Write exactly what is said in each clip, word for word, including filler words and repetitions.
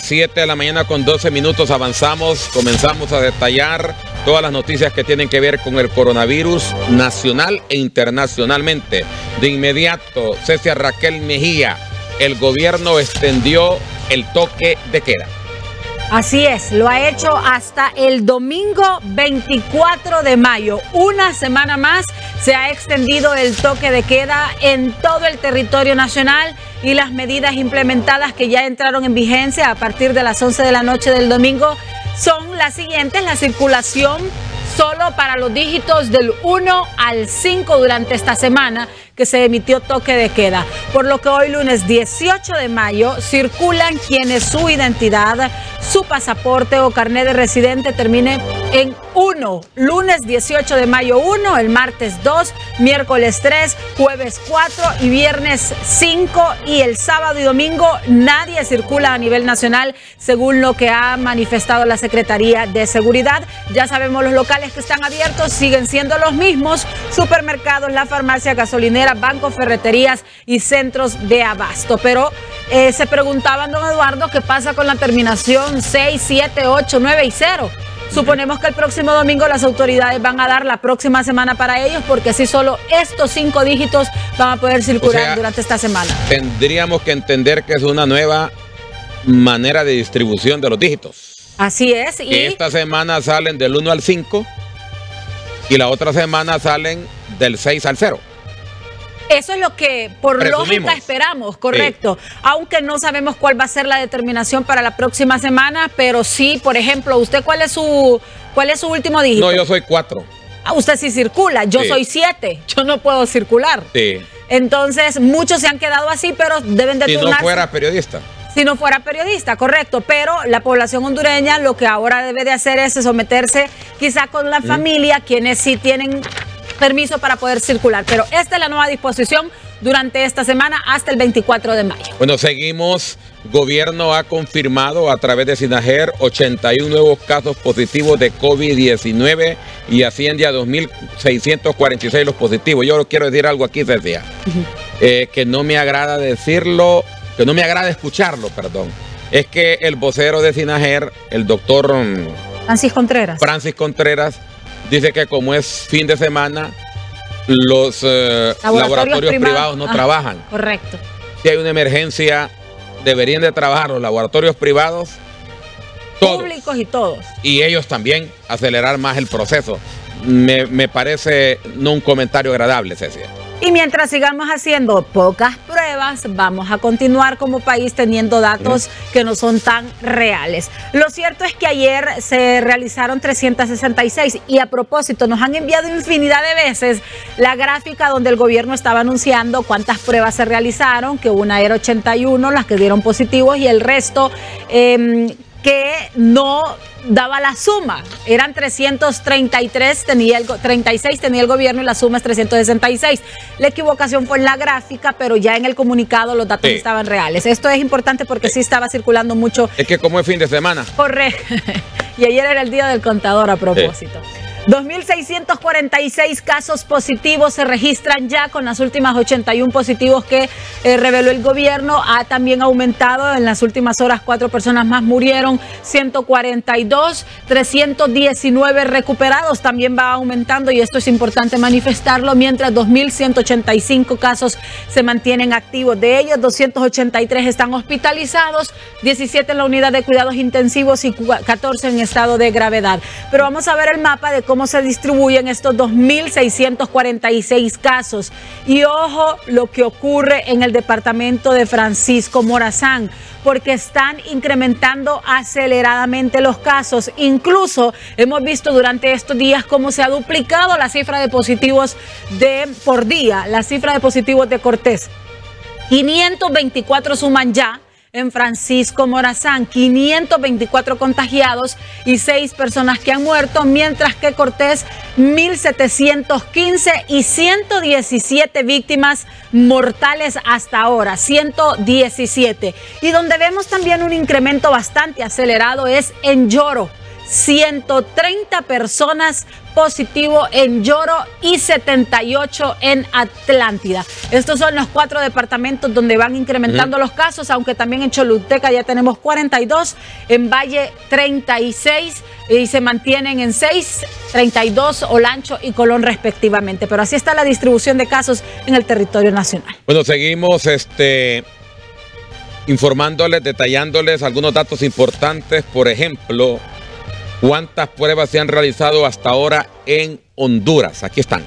siete de la mañana con doce minutos avanzamos, comenzamos a detallar todas las noticias que tienen que ver con el coronavirus nacional e internacionalmente. De inmediato, Cecia Raquel Mejía, el gobierno extendió el toque de queda. Así es, lo ha hecho hasta el domingo veinticuatro de mayo. Una semana más se ha extendido el toque de queda en todo el territorio nacional y las medidas implementadas que ya entraron en vigencia a partir de las once de la noche del domingo son las siguientes: la circulación solo para los dígitos del uno al cinco durante esta semana que se emitió toque de queda, por lo que hoy lunes dieciocho de mayo circulan quienes su identidad, su pasaporte o carnet de residente termine en uno, lunes dieciocho de mayo uno, el martes dos, miércoles tres, jueves cuatro y viernes cinco, y el sábado y domingo nadie circula a nivel nacional, según lo que ha manifestado la Secretaría de Seguridad. Ya sabemos los locales que están abiertos siguen siendo los mismos: supermercados, la farmacia, gasolinera, bancos, ferreterías y centros de abasto. Pero eh, se preguntaban, don Eduardo, ¿qué pasa con la terminación seis, siete, ocho, nueve y cero? Suponemos que el próximo domingo las autoridades van a dar la próxima semana para ellos, porque así solo estos cinco dígitos van a poder circular, o sea, durante esta semana. Tendríamos que entender que es una nueva manera de distribución de los dígitos. Así es. Y esta semana salen del uno al cinco y la otra semana salen del seis al cero. Eso es lo que por Presumimos. lógica esperamos, correcto. Sí. Aunque no sabemos cuál va a ser la determinación para la próxima semana, pero sí, por ejemplo, ¿usted cuál es su cuál es su último dígito? No, yo soy cuatro. Ah, usted sí circula, yo sí. soy siete, yo no puedo circular. Sí. Entonces, muchos se han quedado así, pero deben de si turnarse. Si no fuera periodista. Si no fuera periodista, correcto, pero la población hondureña lo que ahora debe de hacer es someterse quizá con la mm. familia, quienes sí tienen permiso para poder circular, pero esta es la nueva disposición durante esta semana hasta el veinticuatro de mayo. Bueno, seguimos. Gobierno ha confirmado a través de SINAGER ochenta y uno nuevos casos positivos de COVID diecinueve y asciende a dos mil seiscientos cuarenta y seis los positivos. Yo quiero decir algo aquí, Cecia, uh-huh. eh, que no me agrada decirlo, que no me agrada escucharlo, perdón. Es que el vocero de SINAGER, el doctor Francis Contreras, Francis Contreras, dice que como es fin de semana, los eh, laboratorios, laboratorios privados, privados no ah, trabajan. Correcto. Si hay una emergencia, deberían de trabajar los laboratorios privados, todos, públicos y todos. Y ellos también acelerar más el proceso. Me, me parece no un comentario agradable, Cecia. Y mientras sigamos haciendo pocas pruebas, vamos a continuar como país teniendo datos que no son tan reales. Lo cierto es que ayer se realizaron trescientas sesenta y seis y a propósito nos han enviado infinidad de veces la gráfica donde el gobierno estaba anunciando cuántas pruebas se realizaron, que una era ochenta y uno, las que dieron positivos, y el resto eh, que no daba la suma. Eran trescientos treinta y tres, tenía el, treinta y seis tenía el gobierno y la suma es trescientos sesenta y seis. La equivocación fue en la gráfica, pero ya en el comunicado los datos sí. estaban reales. Esto es importante porque sí. sí estaba circulando mucho. Es que como es fin de semana. Correcto. Y ayer era el día del contador a propósito. Sí. dos mil seiscientos cuarenta y seis casos positivos se registran ya con las últimas ochenta y uno positivos que eh, reveló el gobierno. Ha también aumentado en las últimas horas, cuatro personas más murieron, ciento cuarenta y dos, trescientos diecinueve recuperados, también va aumentando y esto es importante manifestarlo, mientras dos mil ciento ochenta y cinco casos se mantienen activos. De ellos, doscientos ochenta y tres están hospitalizados, diecisiete en la unidad de cuidados intensivos y catorce en estado de gravedad. Pero vamos a ver el mapa de cómo se distribuyen estos dos mil seiscientos cuarenta y seis casos. Y ojo lo que ocurre en el departamento de Francisco Morazán, porque están incrementando aceleradamente los casos. Incluso hemos visto durante estos días cómo se ha duplicado la cifra de positivos de por día, la cifra de positivos de Cortés. quinientos veinticuatro suman ya en Francisco Morazán, quinientos veinticuatro contagiados y seis personas que han muerto, mientras que Cortés mil setecientos quince y ciento diecisiete víctimas mortales hasta ahora, ciento diecisiete. Y donde vemos también un incremento bastante acelerado es en Yoro. ciento treinta personas positivo en Yoro y setenta y ocho en Atlántida. Estos son los cuatro departamentos donde van incrementando uh-huh. los casos, aunque también en Choluteca ya tenemos cuarenta y dos, en Valle treinta y seis y se mantienen en seis, treinta y dos, Olancho y Colón respectivamente. Pero así está la distribución de casos en el territorio nacional. Bueno, seguimos este, informándoles, detallándoles algunos datos importantes. Por ejemplo, ¿cuántas pruebas se han realizado hasta ahora en Honduras? Aquí están.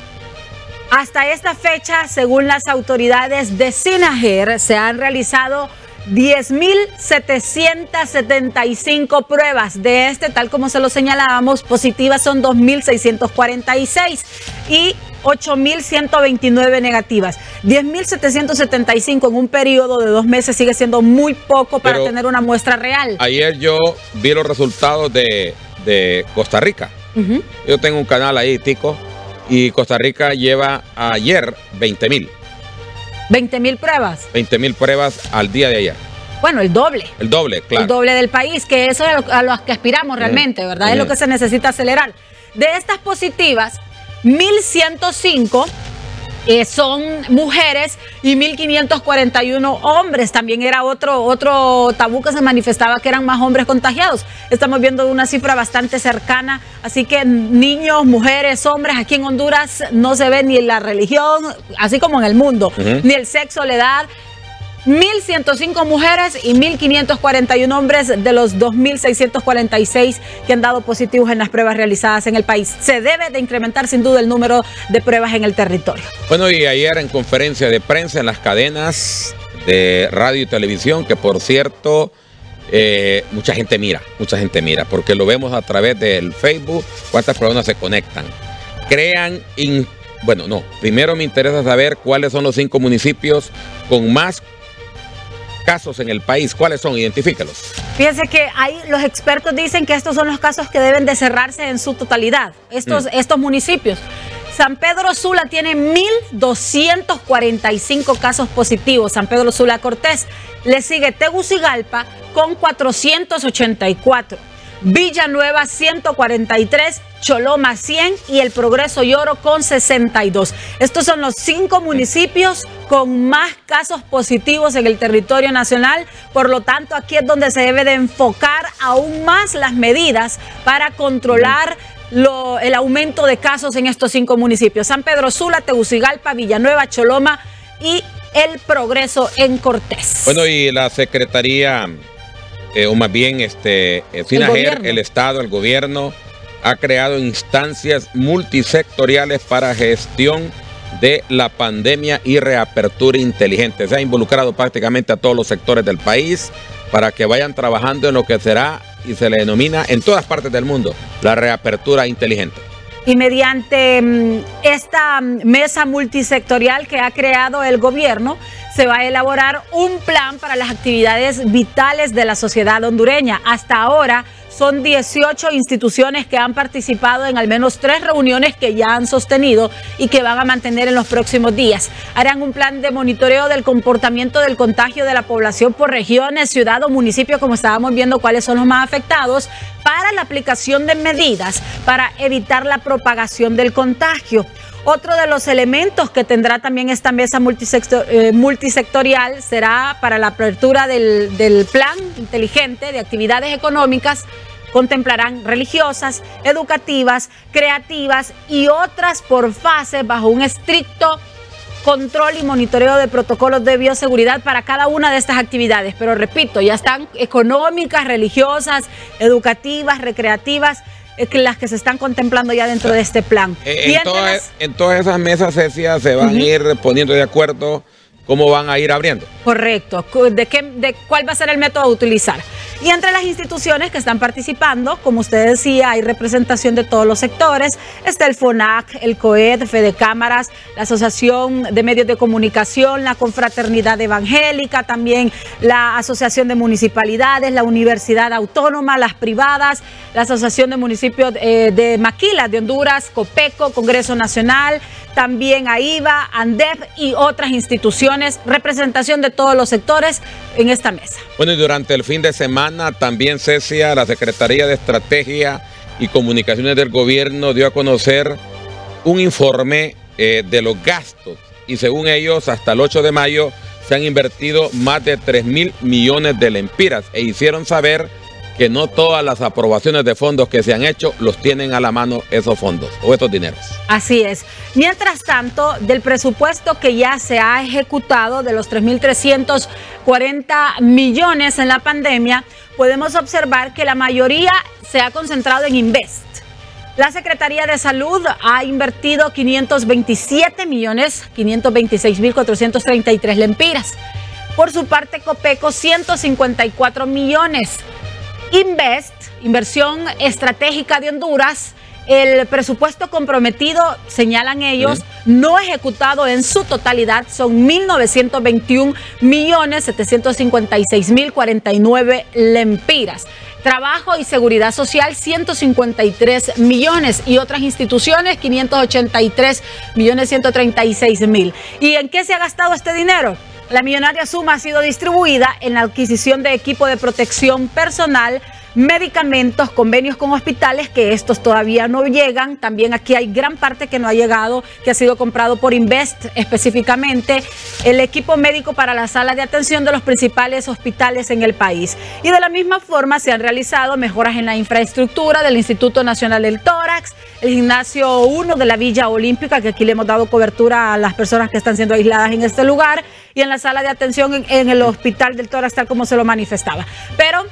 Hasta esta fecha, según las autoridades de SINAGER, se han realizado diez mil setecientas setenta y cinco pruebas. De este, tal como se lo señalábamos, positivas son dos mil seiscientas cuarenta y seis y ocho mil ciento veintinueve negativas. diez mil setecientos setenta y cinco en un periodo de dos meses sigue siendo muy poco para Pero tener una muestra real. Ayer yo vi los resultados de, de Costa Rica. Uh-huh. Yo tengo un canal ahí, Tico, y Costa Rica lleva ayer veinte mil. veinte mil pruebas. veinte mil pruebas al día de ayer. Bueno, el doble. El doble, claro. El doble del país, que eso es a lo, a lo que aspiramos realmente, ¿verdad? Mm. Es lo que se necesita acelerar. De estas positivas, mil ciento cinco eh, son mujeres y mil quinientos cuarenta y uno hombres. También era otro, otro tabú que se manifestaba, que eran más hombres contagiados. Estamos viendo una cifra bastante cercana, así que niños, mujeres, hombres, aquí en Honduras no se ve ni la religión, así como en el mundo, uh-huh. ni el sexo, la edad. mil ciento cinco mujeres y mil quinientos cuarenta y uno hombres de los dos mil seiscientos cuarenta y seis que han dado positivos en las pruebas realizadas en el país. Se debe de incrementar sin duda el número de pruebas en el territorio. Bueno, y ayer en conferencia de prensa en las cadenas de radio y televisión, que por cierto, eh, mucha gente mira, mucha gente mira, porque lo vemos a través del Facebook, cuántas personas se conectan. Crean, in, bueno, no, primero me interesa saber cuáles son los cinco municipios con más casos en el país. ¿Cuáles son? Identifícalos. Fíjense que ahí los expertos dicen que estos son los casos que deben de cerrarse en su totalidad, estos, mm. estos municipios. San Pedro Sula tiene mil doscientos cuarenta y cinco casos positivos, San Pedro Sula Cortés. Le sigue Tegucigalpa con cuatrocientos ochenta y cuatro. Villanueva ciento cuarenta y tres, Choloma cien y El Progreso y Oro con sesenta y dos. Estos son los cinco municipios con más casos positivos en el territorio nacional. Por lo tanto, aquí es donde se debe de enfocar aún más las medidas para controlar lo, el aumento de casos en estos cinco municipios: San Pedro Sula, Tegucigalpa, Villanueva, Choloma y El Progreso en Cortés. Bueno, y la Secretaría... Eh, o más bien este eh, SINAGER, el, el Estado, el gobierno, ha creado instancias multisectoriales para gestión de la pandemia y reapertura inteligente. Se ha involucrado prácticamente a todos los sectores del país para que vayan trabajando en lo que será y se le denomina en todas partes del mundo la reapertura inteligente. Y mediante esta mesa multisectorial que ha creado el gobierno, se va a elaborar un plan para las actividades vitales de la sociedad hondureña. Hasta ahora son dieciocho instituciones que han participado en al menos tres reuniones que ya han sostenido y que van a mantener en los próximos días. Harán un plan de monitoreo del comportamiento del contagio de la población por regiones, ciudad o municipio, como estábamos viendo cuáles son los más afectados, para la aplicación de medidas para evitar la propagación del contagio. Otro de los elementos que tendrá también esta mesa multisector, eh, multisectorial será para la apertura del, del plan inteligente de actividades económicas. Contemplarán religiosas, educativas, creativas y otras por fases bajo un estricto control y monitoreo de protocolos de bioseguridad para cada una de estas actividades. Pero repito, ya están económicas, religiosas, educativas, recreativas, las que se están contemplando ya dentro de este plan. En, en, todas, las... en todas esas mesas, Cecia, se van uh-huh. a ir poniendo de acuerdo cómo van a ir abriendo. Correcto. ¿De qué, de cuál va a ser el método a utilizar? Y entre las instituciones que están participando, como usted decía, hay representación de todos los sectores. Está el FONAC, el COED, Fede Cámaras, la Asociación de Medios de Comunicación, la Confraternidad Evangélica, también la Asociación de Municipalidades, la Universidad Autónoma, las privadas, la Asociación de Municipios eh, de Maquila de Honduras, COPECO, Congreso Nacional, también AIVA, ANDEP y otras instituciones. Representación de todos los sectores en esta mesa. Bueno, y durante el fin de semana también, Cecia, la Secretaría de Estrategia y Comunicaciones del Gobierno dio a conocer un informe eh, de los gastos y según ellos hasta el ocho de mayo se han invertido más de tres mil millones de lempiras e hicieron saber que no todas las aprobaciones de fondos que se han hecho los tienen a la mano esos fondos o estos dineros. Así es. Mientras tanto, del presupuesto que ya se ha ejecutado de los tres mil trescientos cuarenta millones en la pandemia, podemos observar que la mayoría se ha concentrado en Invest. La Secretaría de Salud ha invertido quinientos veintisiete millones quinientos veintiséis mil cuatrocientos treinta y tres lempiras. Por su parte, Copeco, ciento cincuenta y cuatro millones. Invest, Inversión Estratégica de Honduras, el presupuesto comprometido, señalan ellos, ¿sí?, no ejecutado en su totalidad, son mil novecientos veintiún millones setecientos cincuenta y seis mil cuarenta y nueve lempiras. Trabajo y Seguridad Social, ciento cincuenta y tres millones y otras instituciones, quinientos ochenta y tres millones ciento treinta y seis mil. ¿Y en qué se ha gastado este dinero? La millonaria suma ha sido distribuida en la adquisición de equipo de protección personal, medicamentos, convenios con hospitales, que estos todavía no llegan. También aquí hay gran parte que no ha llegado, que ha sido comprado por Invest específicamente. El equipo médico para la sala de atención de los principales hospitales en el país. Y de la misma forma se han realizado mejoras en la infraestructura del Instituto Nacional del Tórax, el gimnasio uno de la Villa Olímpica, que aquí le hemos dado cobertura a las personas que están siendo aisladas en este lugar, y en la sala de atención en, en el Hospital del Tórax, tal como se lo manifestaba. Pero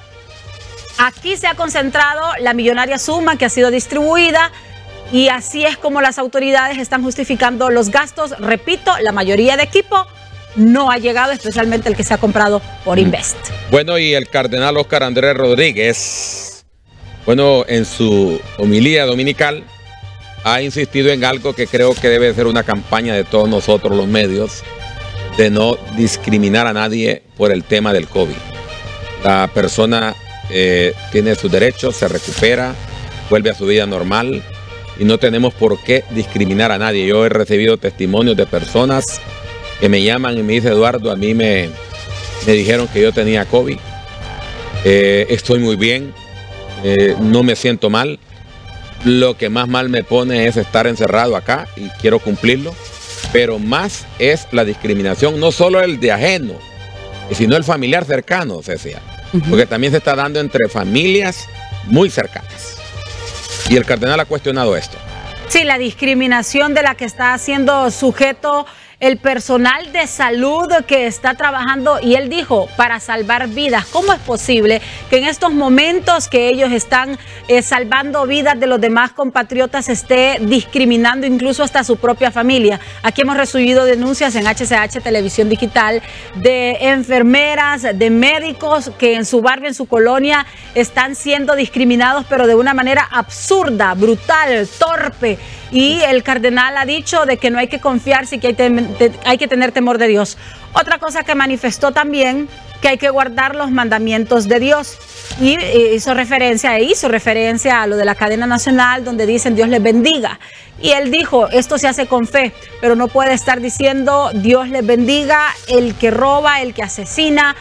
aquí se ha concentrado la millonaria suma que ha sido distribuida y así es como las autoridades están justificando los gastos. Repito, la mayoría de equipo no ha llegado, especialmente el que se ha comprado por Invest. Bueno, y el cardenal Óscar Andrés Rodríguez, bueno, en su homilía dominical ha insistido en algo que creo que debe ser una campaña de todos nosotros los medios, de no discriminar a nadie por el tema del COVID. La persona eh, tiene sus derechos, se recupera, vuelve a su vida normal y no tenemos por qué discriminar a nadie. Yo he recibido testimonios de personas que me llaman y me dicen: Eduardo, a mí me, me dijeron que yo tenía COVID, eh, estoy muy bien, eh, no me siento mal. Lo que más mal me pone es estar encerrado acá y quiero cumplirlo. Pero más es la discriminación, no solo el de ajeno, sino el familiar cercano, Cecia. Uh-huh. Porque también se está dando entre familias muy cercanas. Y el cardenal ha cuestionado esto. Sí, la discriminación de la que está siendo sujeto el personal de salud que está trabajando, y él dijo, para salvar vidas. ¿Cómo es posible que en estos momentos que ellos están eh, salvando vidas de los demás compatriotas esté discriminando incluso hasta su propia familia? Aquí hemos recibido denuncias en H C H Televisión Digital de enfermeras, de médicos que en su barrio, en su colonia, están siendo discriminados, pero de una manera absurda, brutal, torpe. Y el cardenal ha dicho de que no hay que confiarse y que hay, te, te, hay que tener temor de Dios. Otra cosa que manifestó también, que hay que guardar los mandamientos de Dios. Y hizo referencia, e hizo referencia a lo de la cadena nacional, donde dicen Dios les bendiga. Y él dijo, esto se hace con fe, pero no puede estar diciendo Dios les bendiga el que roba, el que asesina,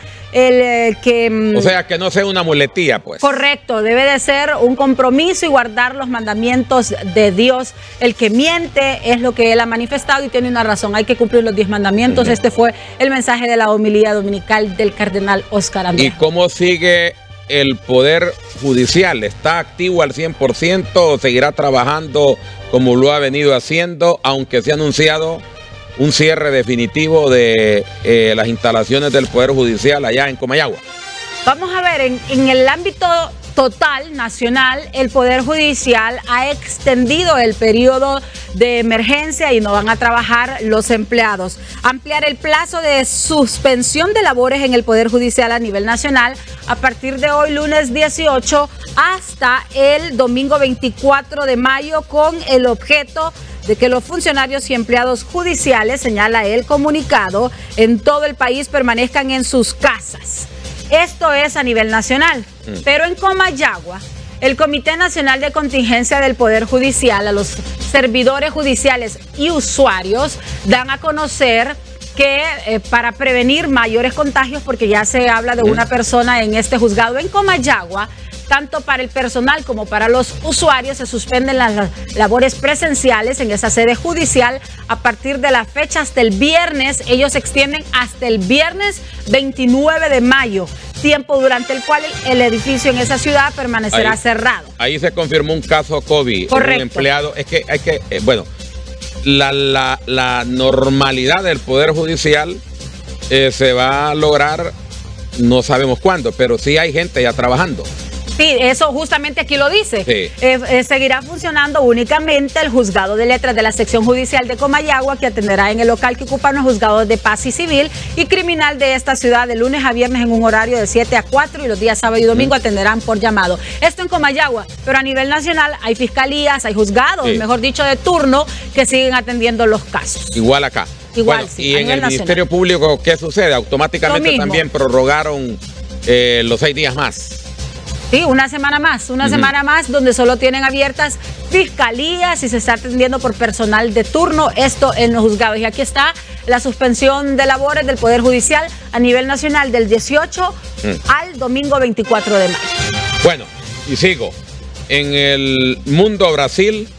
el que... O sea, que no sea una muletilla, pues. Correcto, debe de ser un compromiso y guardar los mandamientos de Dios. El que miente es lo que él ha manifestado y tiene una razón, hay que cumplir los diez mandamientos. Uh-huh. Este fue el mensaje de la homilía dominical del cardenal Óscar Andrés. ¿Y cómo sigue el Poder Judicial? ¿Está activo al cien por ciento o seguirá trabajando como lo ha venido haciendo, aunque se ha anunciado un cierre definitivo de eh, las instalaciones del Poder Judicial allá en Comayagua? Vamos a ver, en, en el ámbito total, nacional, el Poder Judicial ha extendido el periodo de emergencia y no van a trabajar los empleados. Ampliar el plazo de suspensión de labores en el Poder Judicial a nivel nacional a partir de hoy, lunes dieciocho, hasta el domingo veinticuatro de mayo, con el objeto de que los funcionarios y empleados judiciales, señala el comunicado, en todo el país permanezcan en sus casas. Esto es a nivel nacional, mm. pero en Comayagua, el Comité Nacional de Contingencia del Poder Judicial, a los servidores judiciales y usuarios, dan a conocer que eh, para prevenir mayores contagios, porque ya se habla de una persona en este juzgado en Comayagua, Tanto para el personal como para los usuarios se suspenden las labores presenciales en esa sede judicial a partir de la fecha hasta el viernes. Ellos se extienden hasta el viernes veintinueve de mayo, tiempo durante el cual el edificio en esa ciudad permanecerá ahí, cerrado. Ahí se confirmó un caso COVID. Correcto. Un empleado, es que hay que, eh, bueno, la, la, la normalidad del Poder Judicial eh, se va a lograr, no sabemos cuándo, pero sí hay gente ya trabajando. Sí, eso justamente aquí lo dice. Sí. Eh, eh, seguirá funcionando únicamente el juzgado de letras de la sección judicial de Comayagua, que atenderá en el local que ocupan los juzgados de paz y civil y criminal de esta ciudad de lunes a viernes en un horario de siete a cuatro, y los días sábado y domingo mm. atenderán por llamado. Esto en Comayagua, pero a nivel nacional hay fiscalías, hay juzgados, sí. mejor dicho, de turno, que siguen atendiendo los casos. Igual acá. Igual, bueno, sí, y en el nacional. Ministerio Público, ¿qué sucede? Automáticamente también prorrogaron eh, los seis días más. Sí, una semana más, una uh-huh. semana más donde solo tienen abiertas fiscalías y se está atendiendo por personal de turno, esto en los juzgados. Y aquí está la suspensión de labores del Poder Judicial a nivel nacional del dieciocho uh-huh. al domingo veinticuatro de mayo. Bueno, y sigo. En el mundo, Brasil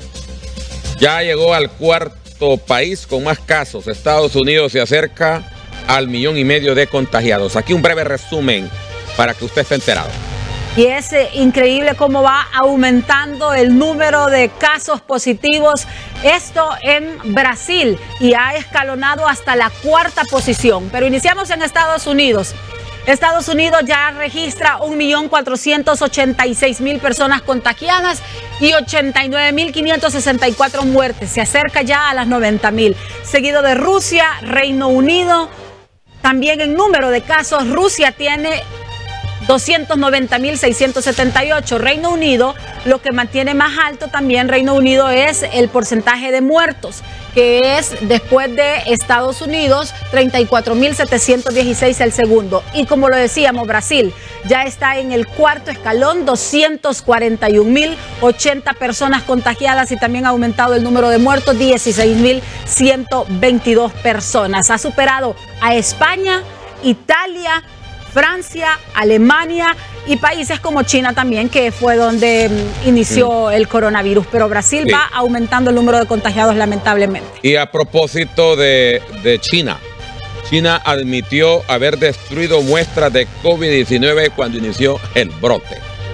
ya llegó al cuarto país con más casos. Estados Unidos se acerca al millón y medio de contagiados. Aquí un breve resumen para que usted esté enterado. Y es eh, increíble cómo va aumentando el número de casos positivos. Esto en Brasil, y ha escalonado hasta la cuarta posición. Pero iniciamos en Estados Unidos. Estados Unidos ya registra un millón cuatrocientos ochenta y seis mil personas contagiadas y ochenta y nueve mil quinientos sesenta y cuatro muertes. Se acerca ya a las noventa mil. Seguido de Rusia, Reino Unido. También en número de casos, Rusia tiene doscientos noventa mil seiscientos setenta y ocho. Reino Unido, lo que mantiene más alto también Reino Unido es el porcentaje de muertos, que es después de Estados Unidos, treinta y cuatro mil setecientos dieciséis el segundo. Y como lo decíamos, Brasil ya está en el cuarto escalón, doscientos cuarenta y un mil ochenta personas contagiadas, y también ha aumentado el número de muertos, dieciséis mil ciento veintidós personas. Ha superado a España, Italia, Francia, Alemania y países como China también, que fue donde inició el coronavirus. Pero Brasil sí. va aumentando el número de contagiados, lamentablemente. Y a propósito de, de China, China admitió haber destruido muestras de COVID diecinueve cuando inició el brote.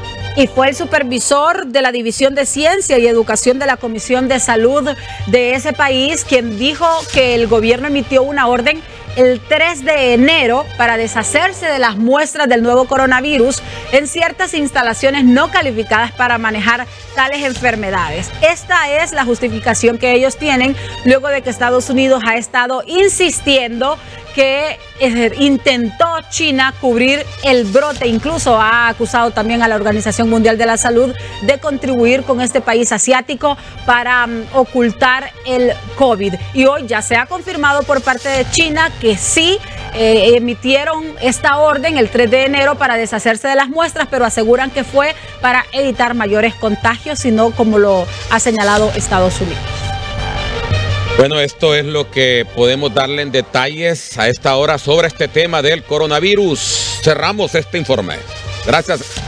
Y fue el supervisor de la División de Ciencia y Educación de la Comisión de Salud de ese país quien dijo que el gobierno emitió una orden el tres de enero para deshacerse de las muestras del nuevo coronavirus en ciertas instalaciones no calificadas para manejar tales enfermedades. Esta es la justificación que ellos tienen luego de que Estados Unidos ha estado insistiendo que eh, intentó China cubrir el brote. Incluso ha acusado también a la Organización Mundial de la Salud de contribuir con este país asiático para um, ocultar el COVID. Y hoy ya se ha confirmado por parte de China que sí eh, emitieron esta orden el tres de enero para deshacerse de las muestras, pero aseguran que fue para evitar mayores contagios, sino como lo ha señalado Estados Unidos. Bueno, esto es lo que podemos darle en detalles a esta hora sobre este tema del coronavirus. Cerramos este informe. Gracias.